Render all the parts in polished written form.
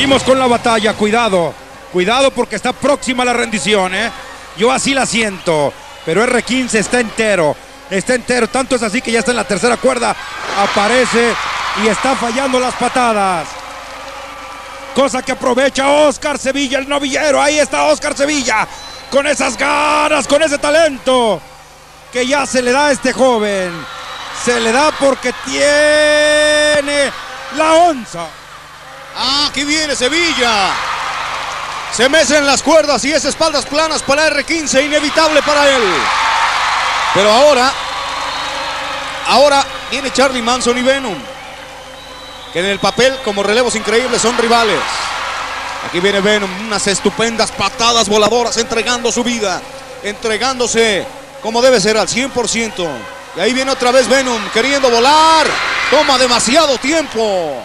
Seguimos con la batalla, cuidado. Cuidado porque está próxima la rendición, ¿eh? Yo así la siento. Pero R15 está entero. Está entero, tanto es así que ya está en la tercera cuerda. Aparece y está fallando las patadas. Cosa que aprovecha Oscar Sevilla, el novillero. Ahí está Oscar Sevilla. Con esas ganas, con ese talento que ya se le da a este joven. Se le da porque tiene la onza. Ah, aquí viene Sevilla. Se mecen las cuerdas y es espaldas planas para R15, inevitable para él. Pero ahora viene Charlie Manson y Venom, que en el papel como relevos increíbles son rivales. Aquí viene Venom, unas estupendas patadas voladoras, entregando su vida, entregándose como debe ser al 100%. Y ahí viene otra vez Venom, queriendo volar. Toma demasiado tiempo.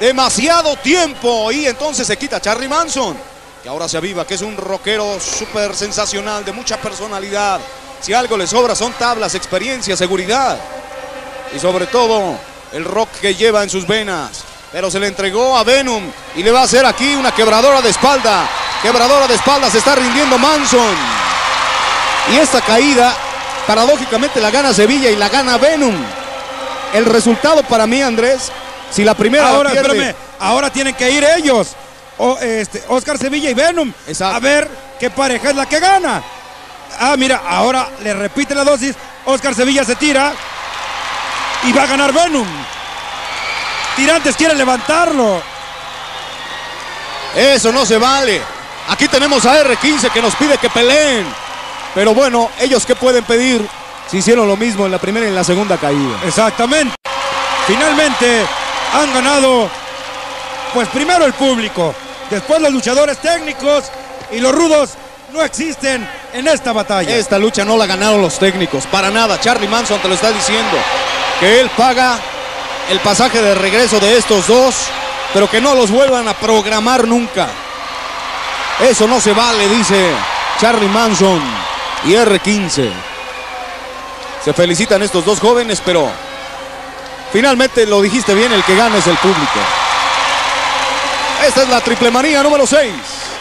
Y entonces se quita Charlie Manson, que ahora se aviva, que es un rockero súper sensacional, de mucha personalidad. Si algo le sobra son tablas, experiencia, seguridad. Y sobre todo, el rock que lleva en sus venas. Pero se le entregó a Venom y le va a hacer aquí una quebradora de espalda. Quebradora de espalda, se está rindiendo Manson. Y esta caída, paradójicamente, la gana Sevilla y la gana Venom. El resultado para mí, Andrés, si la primera ahora, pierde... espérame, ahora tienen que ir ellos. Oscar Sevilla y Venom. Exacto. A ver qué pareja es la que gana. Ah, mira, ahora le repite la dosis. Oscar Sevilla se tira y va a ganar Venom. Tirantes quiere levantarlo. Eso no se vale. Aquí tenemos a R15 que nos pide que peleen. Pero bueno, ellos qué pueden pedir si hicieron lo mismo en la primera y en la segunda caída. Exactamente. Finalmente han ganado, pues primero el público, después los luchadores técnicos, y los rudos no existen en esta batalla. Esta lucha no la ganaron los técnicos, para nada. Charlie Manson te lo está diciendo, que él paga el pasaje de regreso de estos dos, pero que no los vuelvan a programar nunca. Eso no se vale, dice Charlie Manson y R15. Se felicitan estos dos jóvenes, pero finalmente lo dijiste bien, el que gana es el público. Esta es la triple manía número 6.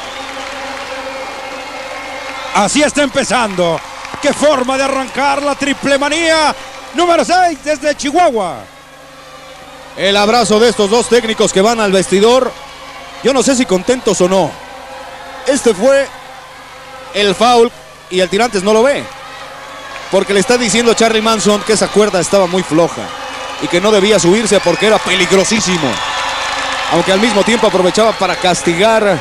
Así está empezando. Qué forma de arrancar la triple manía número 6 desde Chihuahua. El abrazo de estos dos técnicos que van al vestidor. Yo no sé si contentos o no. Este fue el foul y el Tirantes no lo ve, porque le está diciendo a Charlie Manson que esa cuerda estaba muy floja y que no debía subirse porque era peligrosísimo. Aunque al mismo tiempo aprovechaba para castigar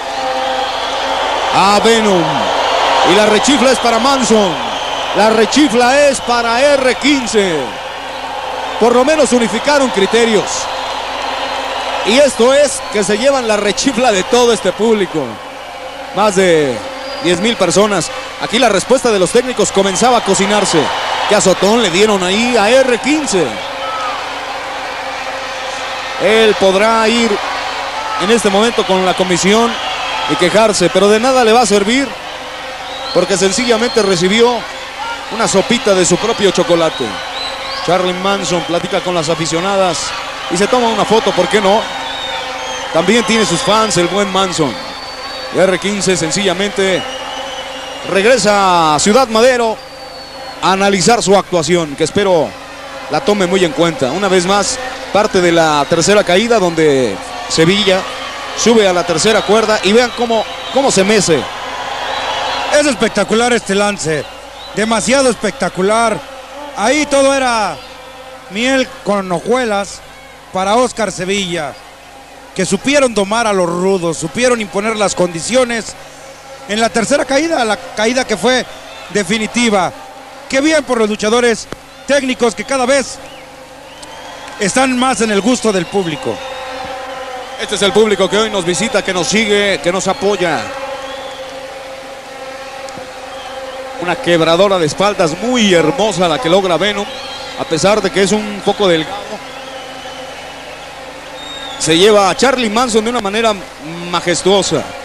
a Venom. Y la rechifla es para Manson. La rechifla es para R15. Por lo menos unificaron criterios. Y esto es que se llevan la rechifla de todo este público. Más de 10,000 personas. Aquí la respuesta de los técnicos comenzaba a cocinarse. ¿Qué azotón le dieron ahí a R15? Él podrá ir en este momento con la comisión y quejarse, pero de nada le va a servir, porque sencillamente recibió una sopita de su propio chocolate. Charlie Manson platica con las aficionadas y se toma una foto, ¿por qué no? También tiene sus fans el buen Manson. Y R15 sencillamente regresa a Ciudad Madero a analizar su actuación, que espero la tome muy en cuenta. Una vez más, parte de la tercera caída, donde Sevilla sube a la tercera cuerda y vean cómo se mece. Es espectacular este lance, demasiado espectacular. Ahí todo era miel con hojuelas para Oscar Sevilla, que supieron domar a los rudos, supieron imponer las condiciones en la tercera caída, la caída que fue definitiva. Qué bien por los luchadores técnicos que cada vez están más en el gusto del público. Este es el público que hoy nos visita, que nos sigue, que nos apoya. Una quebradora de espaldas muy hermosa la que logra Venom, a pesar de que es un poco delgado. Se lleva a Charlie Manson de una manera majestuosa.